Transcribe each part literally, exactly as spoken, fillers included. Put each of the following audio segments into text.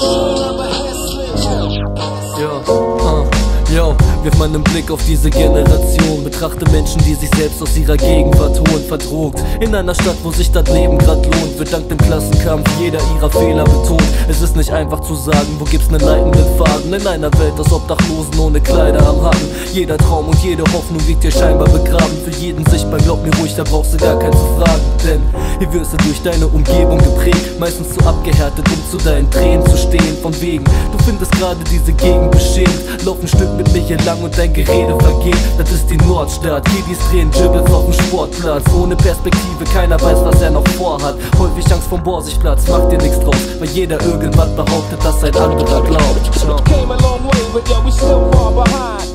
Ja, uh. Yo, wirf mal einen Blick auf diese Generation. Betrachte Menschen, die sich selbst aus ihrer Gegenwart holen. Verdrogt in einer Stadt, wo sich das Leben grad lohnt, wird dank dem Klassenkampf jeder ihrer Fehler betont. Es ist nicht einfach zu sagen, wo gibt's nen leitenden Faden in einer Welt aus Obdachlosen ohne Kleider am Haken. Jeder Traum und jede Hoffnung liegt hier scheinbar begraben. Für jeden sichtbar, glaub mir ruhig, da brauchst du gar keinen zu fragen. Denn hier wirst du durch deine Umgebung geprägt, meistens zu abgehärtet, um zu deinen Tränen zu stehen. Von wegen, du findest gerade diese Gegend beschämt. Lauf ein Stück mit mir hier lang und dein Gerede vergeht. Das ist die Nordstadt, Kiddies drehen Dribbles auf dem Sportplatz. Ohne Perspektive, keiner weiß, was er noch vorhat. Häufig Angst vom Borsigplatz, mach dir nichts draus, weil jeder irgendwas behauptet, dass ein anderer glaubt. Came a long way, but yeah, we still far behind.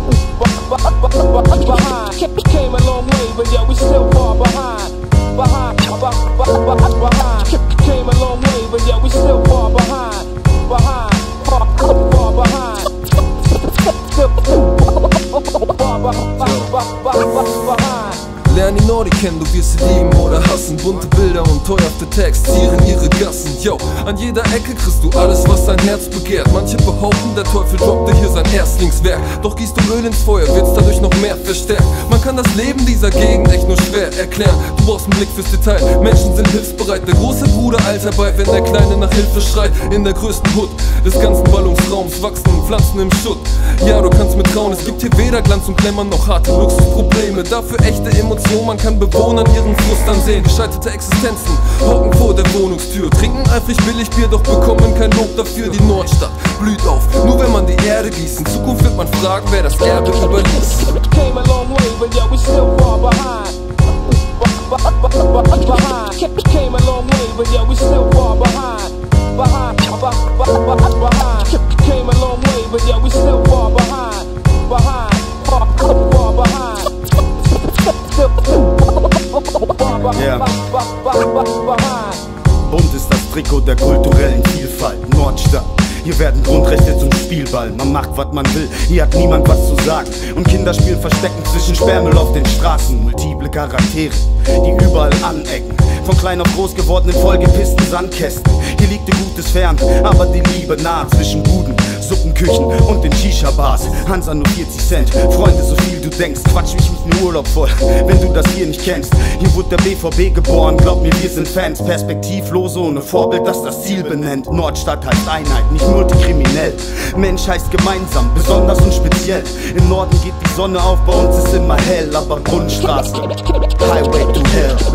Behind. Came a long way, but yeah, we still far behind. Behind. Behind. Came a long way, but yeah, we still far behind. Behind. Far, far behind. Lern die Nordi kennen, du wirst sie lieben oder hassen. Bunte Bilder und teuerste Text zieren ihre Gassen. Yo, an jeder Ecke kriegst du alles, was dein Herz begehrt. Manche behaupten, der Teufel droppte hier sein Erstlingswerk. Doch gießt du Öl ins Feuer, wird's dadurch noch mehr verstärkt. Man kann das Leben dieser Gegend echt nur schwer erklären. Du brauchst einen Blick fürs Detail, Menschen sind hilfsbereit. Der große Bruder eilt herbei, wenn der Kleine nach Hilfe schreit. In der größten Hut des ganzen Ballungsraums wachsen Pflanzen im Schutt. Ja, du kannst mir trauen, es gibt hier weder Glanz und Glamour noch harte Luxusprobleme. Dafür echte Emotionen. Man kann Bewohnern ihren Frust ansehen. Gescheiterte Existenzen hocken vor der Wohnungstür, trinken eifrig billig Bier, doch bekommen kein Lob dafür. Die Nordstadt blüht auf, nur wenn man die Erde gießt. In Zukunft wird man fragen, wer das Erbe überließ. Came a long way, but yeah, we still far behind. Behind. Came a long way, but yeah, we still far behind. Behind. Behind. Came a long way, but yeah, we still far behind. Behind. Far, far behind. Yeah. Bunt ist das Trikot der kulturellen Vielfalt. Nordstadt, hier werden Grundrechte zum Spielball. Man macht, was man will, hier hat niemand was zu sagen. Und Kinder spielen Verstecken zwischen Sperrmüll auf den Straßen. Multiple Charaktere, die überall anecken. Von klein auf groß geworden in vollgepissten Sandkästen. Hier liegt ihr Gutes fern, aber die Liebe nah zwischen Buden, Suppenküchen und den Shisha-Bars. Hansa nur vierzig Cent, Freunde so viel du denkst. Quatsch mich mit dem Urlaub voll, wenn du das hier nicht kennst. Hier wurde der B V B geboren, glaub mir, wir sind Fans. Perspektivlose ohne Vorbild, das das Ziel benennt. Nordstadt heißt Einheit, nicht multikriminell. Mensch heißt gemeinsam, besonders und speziell. Im Norden geht die Sonne auf, bei uns ist immer hell, aber Grundstraße, Highway to Hell.